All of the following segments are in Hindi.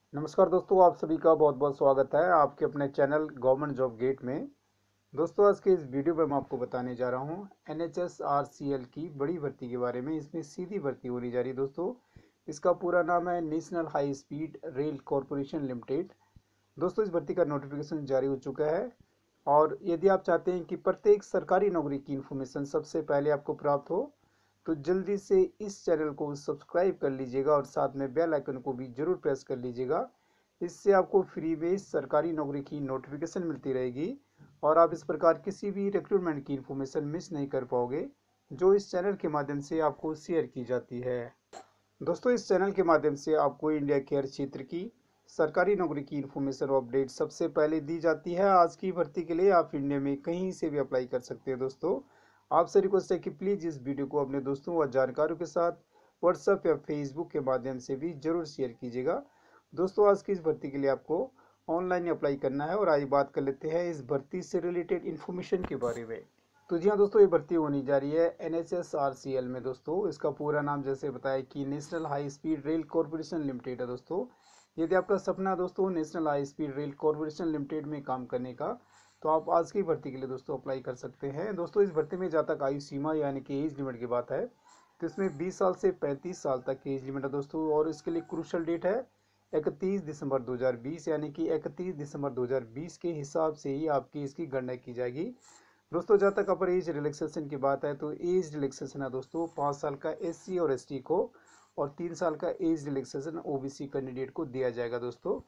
नमस्कार दोस्तों, आप सभी का बहुत बहुत स्वागत है आपके अपने चैनल गवर्नमेंट जॉब गेट में। दोस्तों, आज के इस वीडियो में मैं आपको बताने जा रहा हूँ NHSRCL की बड़ी भर्ती के बारे में। इसमें सीधी भर्ती होने जा रही है दोस्तों। इसका पूरा नाम है national high speed rail corporation limited. दोस्तों, इस भर्ती का नोटिफिकेशन जारी हो चुका है और यदि आप चाहते हैं कि प्रत्येक सरकारी नौकरी की इन्फॉर्मेशन सबसे पहले आपको प्राप्त हो तो जल्दी से इस चैनल को सब्सक्राइब कर लीजिएगा और साथ में बेल आइकन को भी जरूर प्रेस कर लीजिएगा। इससे आपको फ्री में सरकारी नौकरी की नोटिफिकेशन मिलती रहेगी और आप इस प्रकार किसी भी रिक्रूटमेंट की इन्फॉर्मेशन मिस नहीं कर पाओगे जो इस चैनल के माध्यम से आपको शेयर की जाती है। दोस्तों, इस चैनल के माध्यम से आपको इंडिया के हर क्षेत्र की सरकारी नौकरी की इन्फॉर्मेशन और अपडेट सबसे पहले दी जाती है। आज की भर्ती के लिए आप इंडिया में कहीं से भी अप्लाई कर सकते हैं। दोस्तों, आपसे रिक्वेस्ट है कि प्लीज़ इस वीडियो को अपने दोस्तों और जानकारों के साथ व्हाट्सएप या फेसबुक के माध्यम से भी जरूर शेयर कीजिएगा। दोस्तों, आज की इस भर्ती के लिए आपको ऑनलाइन अप्लाई करना है और आज बात कर लेते हैं इस भर्ती से रिलेटेड इन्फॉर्मेशन के बारे में। तो जी हाँ दोस्तों, ये भर्ती होनी जा रही है NHSRCL में। दोस्तों, इसका पूरा नाम जैसे बताया कि national high speed rail corporation limited है। दोस्तों, यदि आपका सपना है दोस्तों national high speed rail corporation limited में काम करने का, तो आप आज की भर्ती के लिए दोस्तों अप्लाई कर सकते हैं। दोस्तों, इस भर्ती में जहाँ तक आयु सीमा यानी कि एज लिमिट की बात है तो इसमें 20 साल से 35 साल तक की एज लिमिट है दोस्तों। और इसके लिए क्रूशल डेट है 31 दिसंबर 2020, यानी कि 31 दिसंबर 2020 के हिसाब से ही आपकी इसकी गणना की जाएगी। दोस्तों, जहाँ तक अपर एज रिलैक्सेशन की बात है तो एज रिलैक्सेशन है दोस्तों 5 साल का SC और ST को और 3 साल का एज रिलैक्सेशन OBC कैंडिडेट को दिया जाएगा। दोस्तों,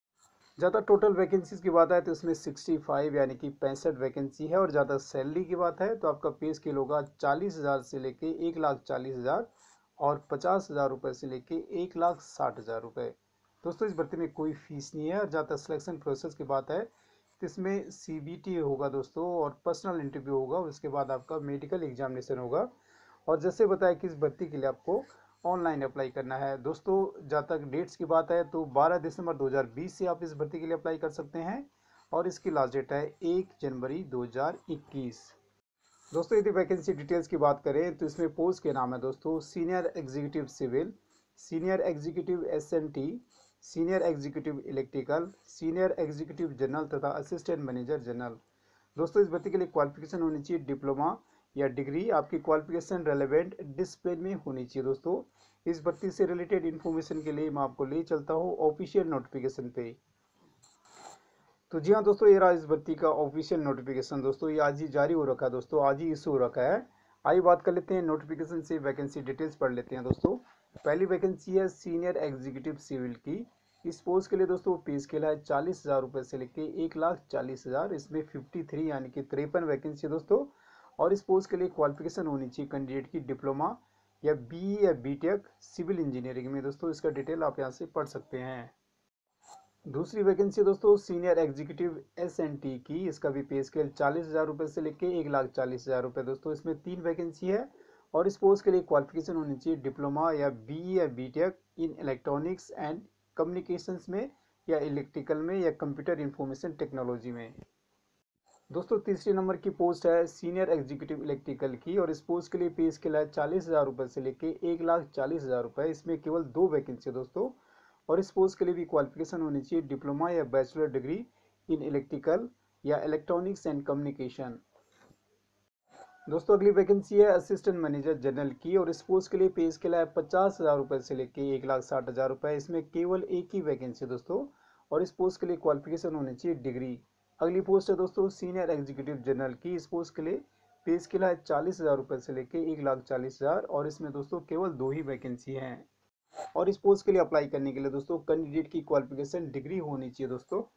जहाँ तक टोटल वैकेंसीज की बात है तो इसमें 65 यानी कि 65 वैकेंसी है। और जहाँ तक सैलरी की बात है तो आपका पे स्केल होगा 40,000 से लेके 1,40,000 और 50,000 रुपये से लेके 1,60,000 रुपये। दोस्तों, इस भर्ती में कोई फीस नहीं है। और जहाँ तक सिलेक्शन प्रोसेस की बात है तो इसमें CBT होगा दोस्तों और पर्सनल इंटरव्यू होगा। उसके बाद आपका मेडिकल एग्जामिनेशन होगा। और जैसे बताया कि इस भर्ती के लिए आपको ऑनलाइन अप्लाई करना है। दोस्तों, जहाँ तक डेट्स की बात है तो 12 दिसंबर 2020 से आप इस भर्ती के लिए अप्लाई कर सकते हैं और इसकी लास्ट डेट है 1 जनवरी 2021। दोस्तों, यदि वैकेंसी डिटेल्स की बात करें तो इसमें पोस्ट के नाम है दोस्तों senior executive civil, senior executive SNT, senior executive electrical, senior executive general तथा असिस्टेंट मैनेजर जनरल। दोस्तों, इस भर्ती के लिए क्वालिफिकेशन होनी चाहिए डिप्लोमा या डिग्री। आपकी क्वालिफिकेशन रेलेवेंट डिसिप्लिन में होनी चाहिए। दोस्तों, इस भर्ती से रिलेटेड इन्फॉर्मेशन के लिए मैं आपको ले चलता हूँ ऑफिशियल नोटिफिकेशन पे। तो जी हाँ दोस्तों, ये रहा इस भर्ती का ऑफिशियल नोटिफिकेशन। दोस्तों, ये आज ही जारी हो रखा है। दोस्तों, आज ही इशू हो रखा है। आइए बात कर लेते हैं नोटिफिकेशन से, वैकेंसी डिटेल्स पढ़ लेते हैं। दोस्तों, पहली वैकेंसी है सीनियर एग्जीक्यूटिव सिविल की। इस पोस्ट के लिए दोस्तों पे स्केल है 40,000 रुपये से लेके 1,40,000। इसमें 53 यानी कि 53 वैकेंसी है दोस्तों। और इस पोस्ट के लिए क्वालिफिकेशन होनी चाहिए कैंडिडेट की डिप्लोमा या BE या BTech सिविल इंजीनियरिंग में। दोस्तों, इसका डिटेल आप यहाँ से पढ़ सकते हैं। दूसरी वैकेंसी दोस्तों सीनियर एग्जीक्यूटिव SNT की। इसका भी पे स्केल 40,000 रुपये से लेके 1,40,000 रुपये। दोस्तों, इसमें 3 वैकेंसी है और इस पोस्ट के लिए क्वालिफिकेशन होनी चाहिए डिप्लोमा या BE या BTech in electronics and communications में या इलेक्ट्रिकल में या कंप्यूटर इंफॉर्मेशन टेक्नोलॉजी में। दोस्तों, तीसरी नंबर की पोस्ट है सीनियर एग्जीक्यूटिव इलेक्ट्रिकल की और इस पोस्ट के लिए पे स्केल है 40,000 रुपये से लेके 1,40,000 रुपये। इसमें केवल 2 वैकेंसी है दोस्तों। और इस पोस्ट के लिए भी क्वालिफिकेशन होनी चाहिए डिप्लोमा या बैचलर डिग्री इन इलेक्ट्रिकल या इलेक्ट्रॉनिक्स एंड कम्युनिकेशन। दोस्तों, अगली वैकेंसी है असिस्टेंट मैनेजर जनरल की और इस पोस्ट के लिए पे स्केल है 50,000 रुपये से लेके 1,60,000 रुपये। इसमें केवल एक ही वैकेंसी है दोस्तों। और इस पोस्ट के लिए क्वालिफिकेशन होनी चाहिए डिग्री। अगली पोस्ट है दोस्तों सीनियर एग्जीक्यूटिव जनरल की। इस पोस्ट के लिए पे स्केल है 40,000 रुपये से लेके 1,40,000 और इसमें दोस्तों केवल 2 ही वैकेंसी हैं। और इस पोस्ट के लिए अप्लाई करने के लिए दोस्तों कैंडिडेट की क्वालिफिकेशन डिग्री होनी चाहिए।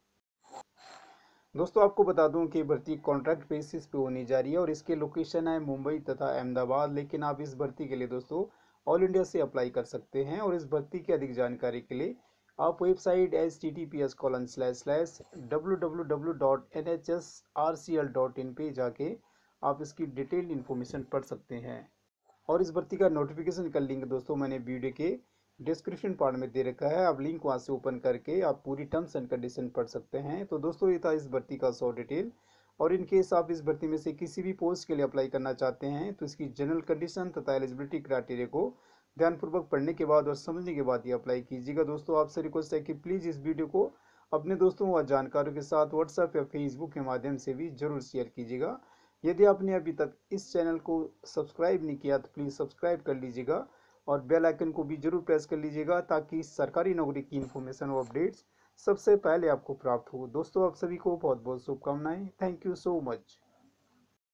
दोस्तों, आपको बता दूं कि भर्ती कॉन्ट्रैक्ट बेसिस पे होनी जा रही है और इसके लोकेशन है मुंबई तथा अहमदाबाद। लेकिन आप इस भर्ती के लिए दोस्तों ऑल इंडिया से अप्लाई कर सकते हैं। और इस भर्ती की अधिक जानकारी के लिए आप वेबसाइट https://www.nhsrcl.in पे जाके आप इसकी डिटेल्ड इन्फॉर्मेशन पढ़ सकते हैं। और इस भर्ती का नोटिफिकेशन का लिंक दोस्तों मैंने वीडियो के डिस्क्रिप्शन पार्ट में दे रखा है। आप लिंक वहां से ओपन करके आप पूरी टर्म्स एंड कंडीशन पढ़ सकते हैं। तो दोस्तों, ये था इस भर्ती का 100 डिटेल। और इन केस आप इस भर्ती में से किसी भी पोस्ट के लिए अप्लाई करना चाहते हैं तो इसकी जनरल कंडीशन तथा एलिजिबिलिटी क्राइटेरिया को ध्यानपूर्वक पढ़ने के बाद और समझने के बाद ही अप्लाई कीजिएगा। दोस्तों आपसे रिक्वेस्ट है कि प्लीज़ इस वीडियो को अपने दोस्तों व जानकारों के साथ व्हाट्सएप या फेसबुक के माध्यम से भी जरूर शेयर कीजिएगा। यदि आपने अभी तक इस चैनल को सब्सक्राइब नहीं किया तो प्लीज़ सब्सक्राइब कर लीजिएगा और बेल आइकन को भी जरूर प्रेस कर लीजिएगा ताकि सरकारी नौकरी की इन्फॉर्मेशन और अपडेट्स सबसे पहले आपको प्राप्त हो। दोस्तों आप सभी को बहुत बहुत शुभकामनाएं। Thank you so much.